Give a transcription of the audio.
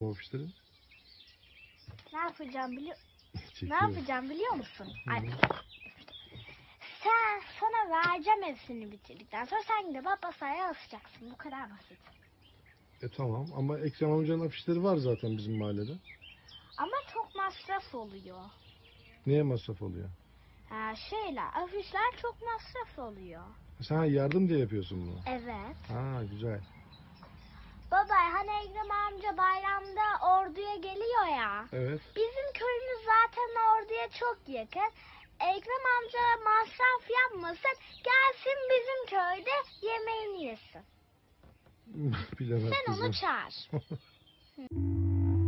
O afişleri. Ne yapacağım biliyor Çekiyor. Ne yapacağım biliyor musun? Hı. Ay, sana vereceğim hepsini bitirdikten sonra sen gidip babasaya asacaksın. Bu kadar basit. Tamam ama Ekrem amcanın afişleri var zaten bizim mahallede. Ama çok masraf oluyor. Neye masraf oluyor? Afişler çok masraf oluyor. Sen yardım diye yapıyorsun bunu. Evet. Ha, güzel. Baba hani Ekrem amca bayramda Ordu'ya geliyor ya. Evet. Bizim köyümüz zaten Ordu'ya çok yakın. Ekrem amca masraf yapmasın, gelsin bizim köyde yemeğini yesin. Bilemem Sen kızım. onu çağır.